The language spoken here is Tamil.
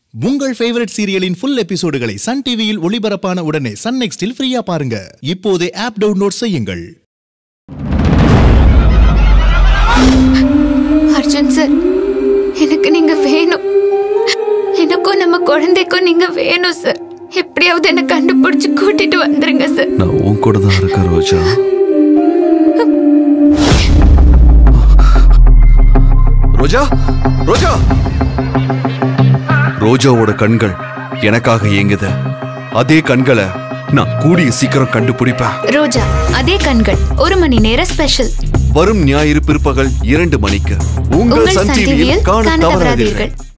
உங்கள் ஃபேவரட் சீரியலின் ஃபுல் எபிசோடுகளை சன் டிவியில் ஒளிபரப்பான உடனே Sun NXT ஃப்ரீயா பாருங்க. இப்போதே ஆப் டவுன்லோட் செய்யுங்கள். அர்ஜுன் சார், எனக்கு நீங்க வேணும். எனக்கும் நம்ம குழந்தைக்கும் நீங்க வேணும் சார். எப்படியாவது என்ன கண்டுபிடிச்சு கூட்டிட்டு வந்துருங்க சார். நான் உன் கூட தான் இருக்கேன் ரோஜா. ரோஜா ரோஜா ரோஜாவோட கண்கள் எனக்காக ஏங்குது. அதே கண்களை நான் கூடிய சீக்கிரம் கண்டுபிடிப்பேன். ரோஜா அதே கண்கள் 1 மணி நேர ஸ்பெஷல் வரும் ஞாயிறு பிற்பகல் 2 மணிக்கு உங்கள் சன் டிவியில் காண தவறாதீர்கள்.